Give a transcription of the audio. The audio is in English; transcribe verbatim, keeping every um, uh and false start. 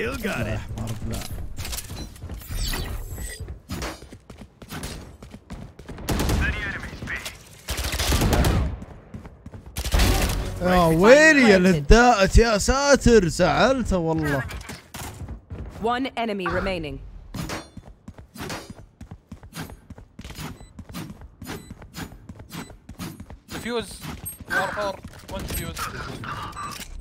Still got it. يا ويلي يا لداءت يا ساتر زعلته والله. One enemy remaining. Defuse. Or or one defuse.